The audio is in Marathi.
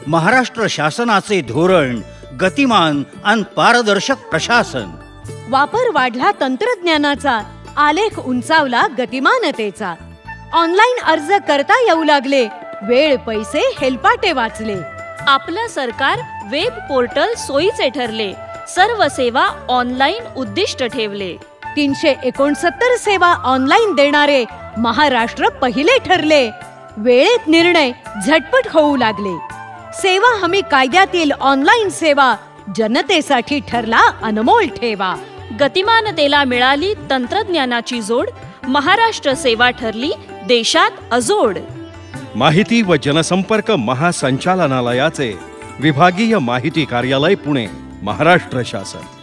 महाराष्ट्र शासनाचे धोरण गतिमान आणि पारदर्शक प्रशासन. वापर वाढला तंत्रज्ञानाचा, आलेख उंचावला गतिमानतेचा. ऑनलाईन अर्ज करता येऊ लागले, वेळ पैसे हेलपाटे वाचले. आपलं सरकार वेब पोर्टल सोयीचे ठरले, सर्व सेवा ऑनलाईन उद्दिष्ट ठेवले. 369 सेवा ऑनलाईन देणारे महाराष्ट्र पहिले ठरले. वेळेत निर्णय झटपट होऊ लागले. सेवा हमी कायद्यातील ऑनलाईन सेवा जनतेसाठी ठरला अनमोल ठेवा. गतिमानतेला मिळाली तंत्रज्ञानाची जोड, महाराष्ट्र सेवा ठरली देशात अजोड. माहिती व जनसंपर्क महासंचालनालयाचे विभागीय माहिती कार्यालय पुणे, महाराष्ट्र शासन.